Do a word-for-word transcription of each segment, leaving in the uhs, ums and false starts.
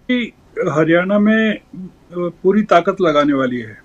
हरियाणा में पूरी ताकत लगाने वाली है।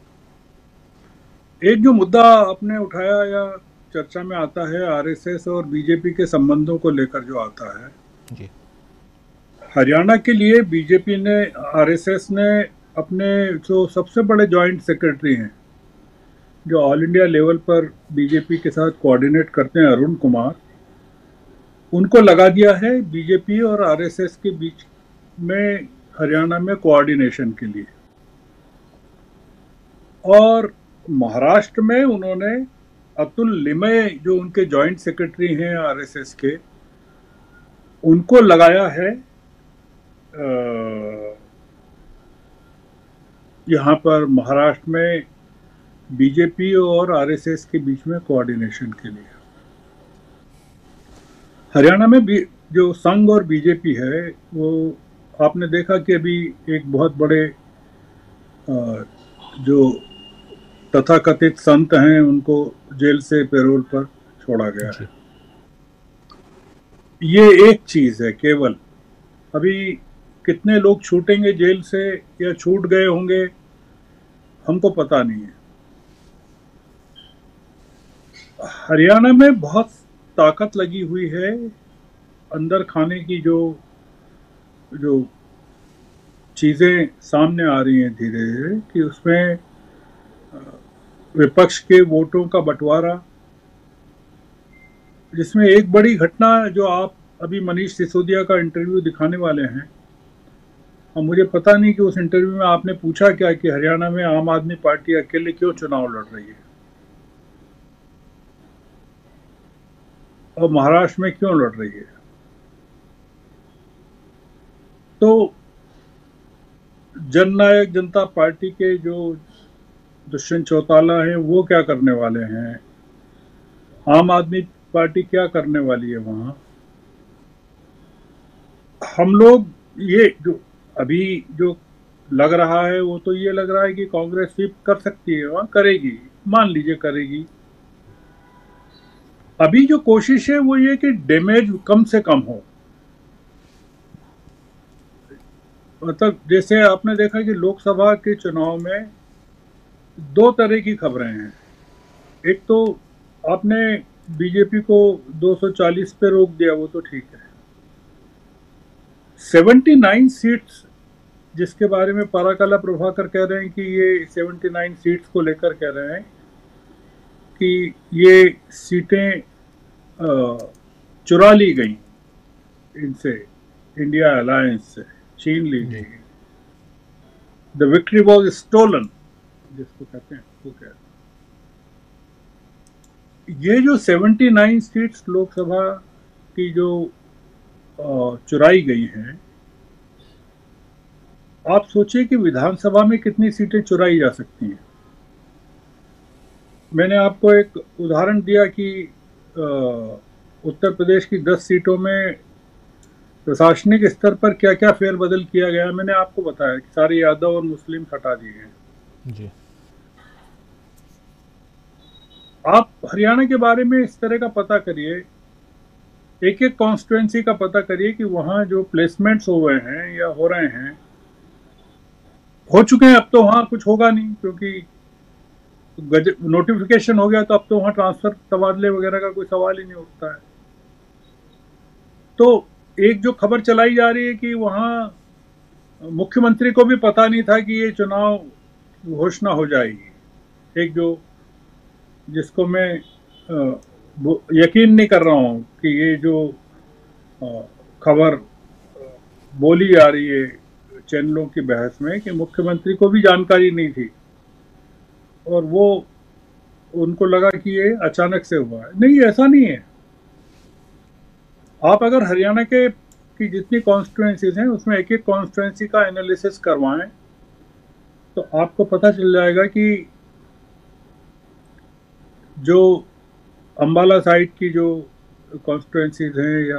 एक जो मुद्दा आपने उठाया या चर्चा में आता है आरएसएस और बीजेपी के संबंधों को लेकर जो आता है, जी। हरियाणा के लिए बीजेपी ने, आरएसएस ने अपने जो सबसे बड़े जॉइंट सेक्रेटरी हैं, जो ऑल इंडिया लेवल पर बीजेपी के साथ कोऑर्डिनेट करते हैं, अरुण कुमार, उनको लगा दिया है बीजेपी और आरएसएस के बीच में हरियाणा में कोऑर्डिनेशन के लिए। और महाराष्ट्र में उन्होंने अतुल लिमये, जो उनके जॉइंट सेक्रेटरी हैं आरएसएस के, उनको लगाया है यहाँ पर महाराष्ट्र में बीजेपी और आरएसएस के बीच में कोऑर्डिनेशन के लिए। हरियाणा में भी जो संघ और बीजेपी है, वो आपने देखा कि अभी एक बहुत बड़े जो तथाकथित संत हैं उनको जेल से पैरोल पर छोड़ा गया है। ये एक चीज है केवल। अभी कितने लोग छूटेंगे जेल से या छूट गए होंगे हमको पता नहीं है। हरियाणा में बहुत ताकत लगी हुई है अंदर खाने की, जो जो चीजें सामने आ रही हैं धीरे धीरे, कि उसमें विपक्ष के वोटों का बंटवारा, जिसमें एक बड़ी घटना जो आप अभी मनीष सिसोदिया का इंटरव्यू दिखाने वाले हैं, और मुझे पता नहीं कि उस इंटरव्यू में आपने पूछा क्या कि हरियाणा में आम आदमी पार्टी अकेले क्यों चुनाव लड़ रही है और महाराष्ट्र में क्यों लड़ रही है। तो जननायक जनता पार्टी के जो दुष्यंत चौटाला हैं वो क्या करने वाले हैं, आम आदमी पार्टी क्या करने वाली है वहां। हम लोग ये जो अभी जो लग रहा है वो तो ये लग रहा है कि कांग्रेस स्वीप कर सकती है, वहां करेगी, मान लीजिए करेगी। अभी जो कोशिश है वो ये कि डैमेज कम से कम हो। मतलब जैसे आपने देखा कि लोकसभा के चुनाव में दो तरह की खबरें हैं। एक तो आपने बीजेपी को दो सौ चालीस पे रोक दिया, वो तो ठीक है। उन्यासी सीट्स जिसके बारे में पराकला प्रभाकर कह रहे हैं कि ये उन्यासी सीट्स को लेकर कह रहे हैं कि ये सीटें चुरा ली गई इनसे, इंडिया अलायंस से छीन ली गई। द विक्ट्री वॉज स्टोलन, जिसको कहते हैं वो कह रहे हैं। ये जो उन्यासी सीट्स लोकसभा की जो चुराई गई हैं, आप सोचिए कि विधानसभा में कितनी सीटें चुराई जा सकती हैं। मैंने आपको एक उदाहरण दिया कि उत्तर प्रदेश की दस सीटों में प्रशासनिक स्तर पर क्या क्या फेरबदल किया गया। मैंने आपको बताया कि सारे यादव और मुस्लिम हटा दिए हैं जी। आप हरियाणा के बारे में इस तरह का पता करिए, एक एक कॉन्स्टिट्यूएंसी का पता करिए कि वहां जो प्लेसमेंट्स हो गए हैं या हो रहे हैं, हो चुके हैं। अब तो वहां कुछ होगा नहीं क्योंकि नोटिफिकेशन हो गया, तो अब तो वहां ट्रांसफर तबादले वगैरह का कोई सवाल ही नहीं उठता है। तो एक जो खबर चलाई जा रही है कि वहां मुख्यमंत्री को भी पता नहीं था कि ये चुनाव घोषणा हो जाएगी, एक जो जिसको मैं यकीन नहीं कर रहा हूं कि ये जो खबर बोली जा रही है चैनलों की बहस में कि मुख्यमंत्री को भी जानकारी नहीं थी और वो उनको लगा कि ये अचानक से हुआ है। नहीं, ऐसा नहीं है। आप अगर हरियाणा के की जितनी कॉन्स्टिट्यूएंसीज हैं उसमें एक एक कॉन्स्टिट्यूएंसी का एनालिसिस करवाएं तो आपको पता चल जाएगा कि जो अंबाला साइड की जो कॉन्स्टिट्यूएंसीज हैं या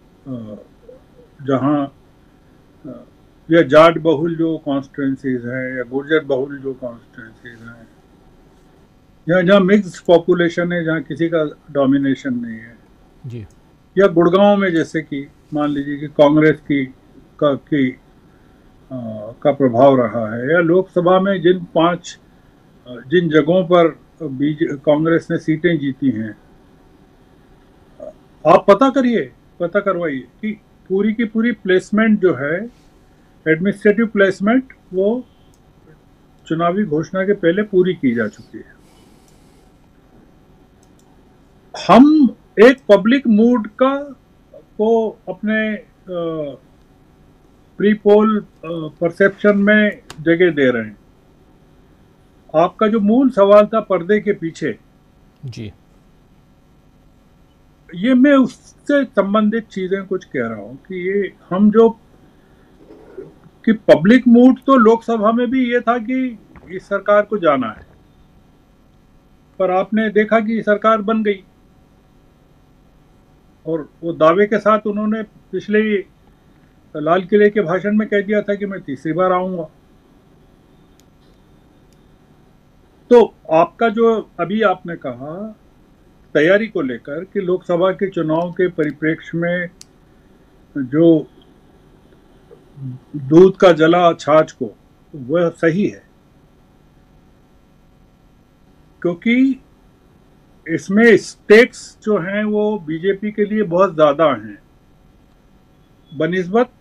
जहां या जाट बहुल जो कॉन्स्टिट्यूएंसीज हैं या गुर्जर बहुल जो कॉन्स्टिट्यूएंसीज हैं, या जहाँ मिक्स्ड पॉपुलेशन है, जहाँ किसी का डोमिनेशन नहीं है जी। या गुड़गांव में जैसे कि मान लीजिए कि कांग्रेस की का की का प्रभाव रहा है, या लोकसभा में जिन पांच जिन जगहों पर बीजे कांग्रेस ने सीटें जीती हैं, आप पता करिए, पता करवाइए कि पूरी की पूरी प्लेसमेंट जो है, एडमिनिस्ट्रेटिव प्लेसमेंट, वो चुनावी घोषणा के पहले पूरी की जा चुकी है। हम एक पब्लिक मूड का को अपने प्री पोल परसेप्शन में जगह दे रहे हैं। आपका जो मूल सवाल था पर्दे के पीछे, जी, ये मैं उससे संबंधित चीजें कुछ कह रहा हूं कि ये हम जो कि पब्लिक मूड तो लोकसभा में भी ये था कि इस सरकार को जाना है, पर आपने देखा कि सरकार बन गई, और वो दावे के साथ उन्होंने पिछले लाल किले के भाषण में कह दिया था कि मैं तीसरी बार आऊंगा। तो आपका जो अभी आपने कहा तैयारी को लेकर कि लोकसभा के चुनाव के परिप्रेक्ष्य में जो दूध का जला छाछ को, वह सही है, क्योंकि इसमें स्टेक्स जो हैं वो बीजेपी के लिए बहुत ज्यादा हैं बनिस्बत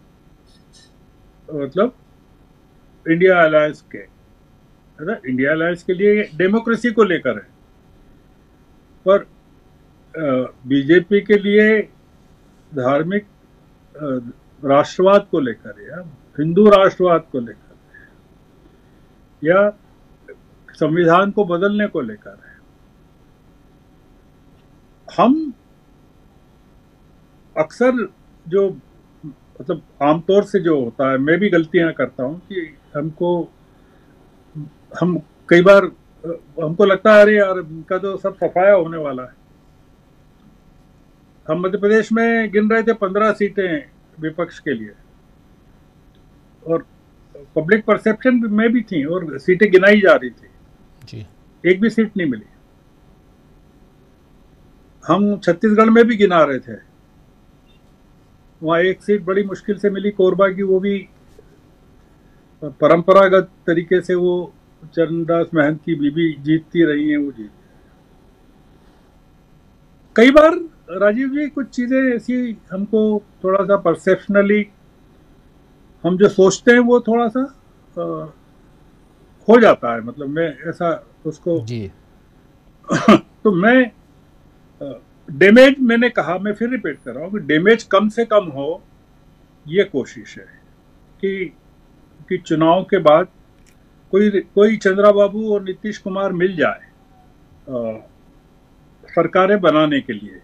मतलब इंडिया अलायंस के। इंडिया अलायंस के लिए डेमोक्रेसी को लेकर है, पर बीजेपी के लिए धार्मिक राष्ट्रवाद को लेकर या हिंदू राष्ट्रवाद को लेकर या संविधान को बदलने को लेकर है। हम अक्सर जो मतलब आमतौर से जो होता है, मैं भी गलतियां करता हूं कि हमको हम कई बार हमको लगता है अरे यार इनका तो सब सफाया होने वाला है। हम मध्य प्रदेश में गिन रहे थे पंद्रह सीटें विपक्ष के लिए, और पब्लिक परसेप्शन में भी थी और सीटें गिनाई जा रही थी जी, एक भी सीट नहीं मिली। हम छत्तीसगढ़ में भी गिना रहे थे, वहां एक सीट बड़ी मुश्किल से मिली कोरबा की, वो भी परंपरागत तरीके से वो चरणदास महंत की बीबी जीतती रही हैं, वो जीत। कई बार राजीव जी कुछ चीजें ऐसी हमको थोड़ा सा परसेप्शनली हम जो सोचते हैं वो थोड़ा सा आ, हो जाता है, मतलब मैं ऐसा उसको जी। तो मैं डैमेज, मैंने कहा, मैं फिर रिपीट कर रहा हूँ कि डैमेज कम से कम हो, ये कोशिश है कि कि चुनाव के बाद कोई कोई चंद्रा बाबू और नीतीश कुमार मिल जाए सरकारें बनाने के लिए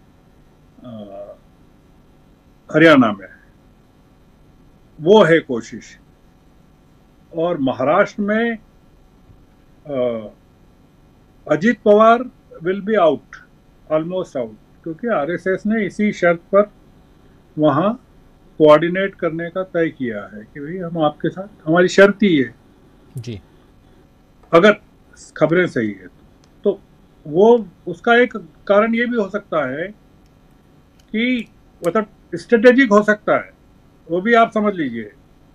हरियाणा में, वो है कोशिश। और महाराष्ट्र में आ, Ajit Pawar will be out, almost out, क्योंकि आरएसएस ने इसी शर्त पर वहां कोऑर्डिनेट करने का तय किया है कि भाई हम आपके साथ, हमारी शर्त ही है जी, अगर खबरें सही है तो, तो वो उसका एक कारण ये भी हो सकता है कि मतलब स्ट्रेटेजिक हो सकता है, वो भी आप समझ लीजिए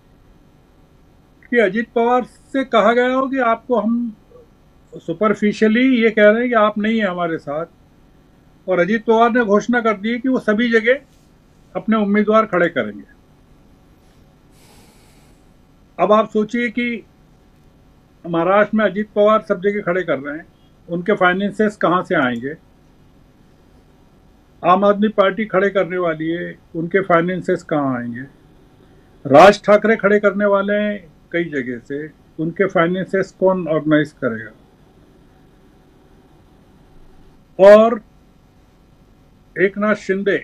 कि अजीत पवार से कहा गया हो कि आपको हम सुपरफिशियली ये कह रहे हैं कि आप नहीं है हमारे साथ, और अजीत पवार ने घोषणा कर दी कि वो सभी जगह अपने उम्मीदवार खड़े करेंगे। अब आप सोचिए कि महाराष्ट्र में अजीत पवार सब जगह खड़े कर रहे हैं, उनके फाइनेंसेस कहां से आएंगे? आम आदमी पार्टी खड़े करने वाली है, उनके फाइनेंसेस कहां आएंगे? राज ठाकरे खड़े करने वाले हैं कई जगह से, उनके फाइनेंसेस कौन ऑर्गेनाइज करेगा? और एक नाथ शिंदे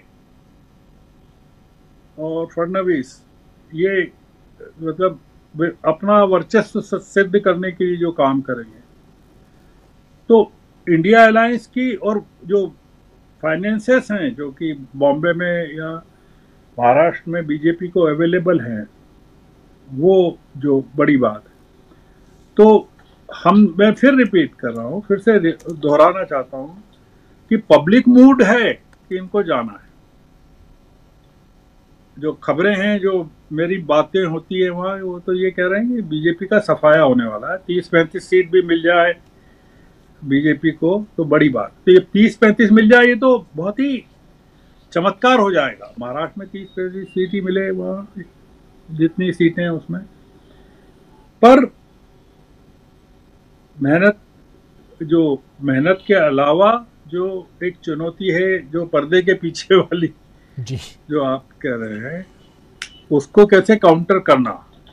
और फडणवीस, ये मतलब अपना वर्चस्व सिद्ध करने के लिए जो काम करेंगे, तो इंडिया अलायंस की और जो फाइनेंसेस हैं जो कि बॉम्बे में या महाराष्ट्र में बीजेपी को अवेलेबल हैं, वो जो बड़ी बात है। तो हम, मैं फिर रिपीट कर रहा हूँ, फिर से दोहराना चाहता हूँ कि पब्लिक मूड है कि इनको जाना है, जो खबरें हैं, जो मेरी बातें होती है वहाँ, वो तो ये कह रहे हैं कि बीजेपी का सफाया होने वाला है, तीस पैंतीस सीट भी मिल जाए बीजेपी को तो बड़ी बात। तो ये तीस पैंतीस मिल जाए, ये तो बहुत ही चमत्कार हो जाएगा। महाराष्ट्र में तीस पैंतीस सीट ही मिले, वहाँ जितनी सीटें हैं उसमें। पर मेहनत, जो मेहनत के अलावा जो एक चुनौती है, जो पर्दे के पीछे वाली जी, जो आप कह रहे हैं, उसको कैसे काउंटर करना,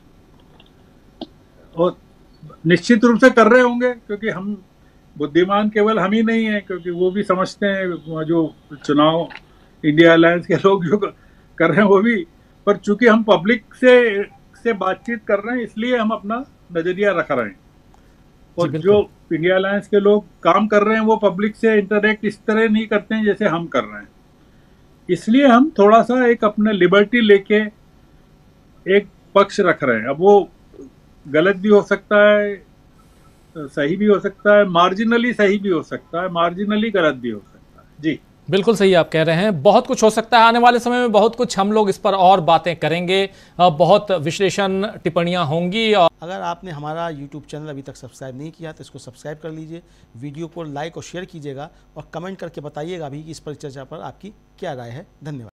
और निश्चित रूप से कर रहे होंगे, क्योंकि हम बुद्धिमान केवल हम ही नहीं हैं, क्योंकि वो भी समझते हैं, जो चुनाव इंडिया अलायंस के लोग जो कर रहे हैं वो भी। पर चूंकि हम पब्लिक से से बातचीत कर रहे हैं, इसलिए हम अपना नजरिया रख रहे हैं। और जो इंडिया अलायंस के लोग काम कर रहे हैं वो पब्लिक से इंटरेक्ट इस तरह नहीं करते हैं जैसे हम कर रहे हैं। इसलिए हम थोड़ा सा एक अपने लिबर्टी लेके एक पक्ष रख रहे हैं। अब वो गलत भी हो सकता है, सही भी हो सकता है, मार्जिनली सही भी हो सकता है, मार्जिनली गलत भी हो सकता है। जी बिल्कुल सही आप कह रहे हैं। बहुत कुछ हो सकता है आने वाले समय में, बहुत कुछ हम लोग इस पर और बातें करेंगे, बहुत विश्लेषण टिप्पणियां होंगी। और अगर आपने हमारा यूट्यूब चैनल अभी तक सब्सक्राइब नहीं किया तो इसको सब्सक्राइब कर लीजिए, वीडियो को लाइक और शेयर कीजिएगा, और कमेंट करके बताइएगा भी कि इस परिचर्चा पर आपकी क्या राय है। धन्यवाद।